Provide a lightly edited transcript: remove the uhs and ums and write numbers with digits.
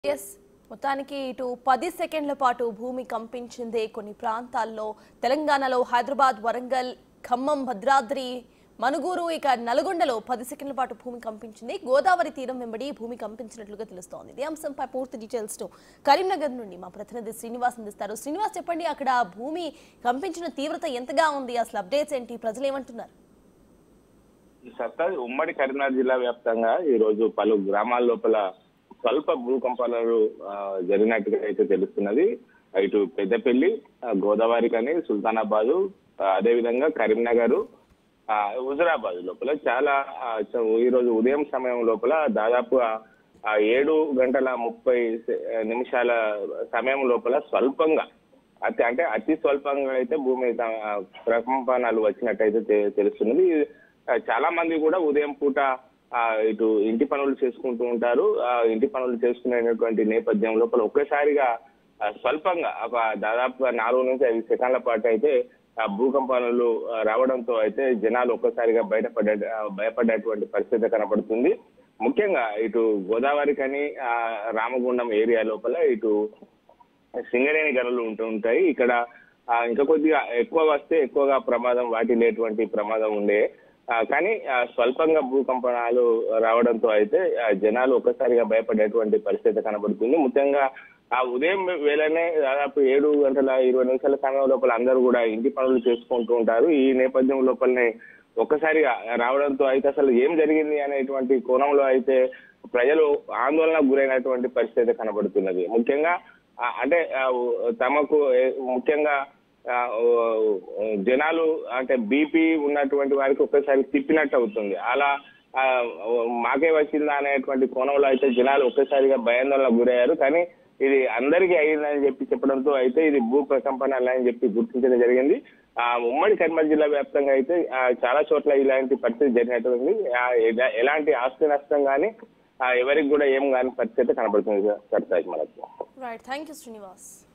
Yes మొత్తానికి ఇటు 10 సెకండ్ల పాటు భూమి కంపించింది. కొన్ని ప్రాంతాల్లో తెలంగాణలో హైదరాబాద్, వరంగల్, ఖమ్మం, భద్రాద్రి, మనుగూరు, ఇక నల్గొండలో 10 సెకండ్ల పాటు భూమి కంపించింది. గోదావరి తీరం వెంబడి భూమి కంపించినట్లుగా తెలుస్తోంది. ఇదే అంశంపై పూర్తి డీటెయిల్స్ తో కరీంనగర్ నుండి మా ప్రతినిధి శ్రీనివాస్ అందిస్తారు. శ్రీనివాస్, చెప్పండి, అక్కడ భూమి కంపించిన తీవ్రత ఎంతగా ఉంది, అసలు అప్డేట్స్ ఏంటి, ప్రజలు ఏమంటున్నారు? ఉమ్మడి కరీంనగర్ జిల్లా వ్యాప్తంగా ఈ రోజు పలు గ్రామాల లోపల స్వల్ప భూకంపాలు జరిగినట్టుగా అయితే తెలుస్తున్నది. ఇటు పెద్దపల్లి, గోదావరి కానీ, సుల్తానాబాదు, అదేవిధంగా కరీంనగర్, హుజురాబాద్ లోపల చాలా ఈ రోజు ఉదయం సమయం లోపల దాదాపు 7:30 సమయం లోపల స్వల్పంగా అతి స్వల్పంగా అయితే భూమి ప్రకంపనాలు వచ్చినట్టయితే తెలుస్తున్నది. చాలా మంది కూడా ఉదయం పూట ఇటు ఇంటి పనులు చేసుకుంటూ ఉంటారు. ఇంటి పనులు చేసుకునేటువంటి నేపథ్యం లోపల ఒక్కసారిగా స్వల్పంగా దాదాపుగా 4 నుంచి 5 సెకండ్ల పాటు అయితే భూకంపాలు రావడంతో అయితే జనాలు ఒక్కసారిగా భయపడేటువంటి పరిస్థితి కనపడుతుంది. ముఖ్యంగా ఇటు గోదావరి కానీ, రామగుండం ఏరియా లోపల ఇటు సింగరేణి గనులు ఉంటాయి. ఇక్కడ ఇంకా కొద్దిగా ఎక్కువ వస్తే ఎక్కువగా ప్రమాదం వాటిల్లేటువంటి ప్రమాదం ఉండే, కానీ స్వల్పంగా భూకంపనాలు రావడంతో అయితే జనాలు ఒక్కసారిగా భయపడేటువంటి పరిస్థితి కనబడుతుంది. ముఖ్యంగా ఉదయం వేళనే దాదాపు 7:20 సమయం లోపల అందరూ కూడా ఇంటి పనులు చేసుకుంటూ ఉంటారు. ఈ నేపథ్యం లోపలనే ఒక్కసారిగా రావడంతో అయితే అసలు ఏం జరిగింది అనేటువంటి కోణంలో అయితే ప్రజలు ఆందోళనకు గురైనటువంటి పరిస్థితి కనబడుతున్నది. ముఖ్యంగా తమకు ముఖ్యంగా జనాలు బీపీ ఉన్నటువంటి వారికి ఒక్కసారి తిప్పినట్టు అవుతుంది. అలా మాకే వచ్చిందా అనేటువంటి కోణంలో అయితే జనాలు ఒక్కసారిగా భయాందోళనకు గురయ్యారు. కానీ ఇది అందరికీ అయిందని చెప్పడంతో అయితే ఇది భూ ప్రకంపనలు అని గుర్తించడం జరిగింది. ఉమ్మడి కరీంనగర్ జిల్లా వ్యాప్తంగా అయితే చాలా చోట్ల ఇలాంటి పరిస్థితి జరిగినట్టుంది. ఎలాంటి ఆస్తి నష్టం కానీ ఎవరికి కూడా ఏం కాని పరిస్థితి కనబడుతుంది. మనకు రైట్, థ్యాంక్ యూ శ్రీనివాస్.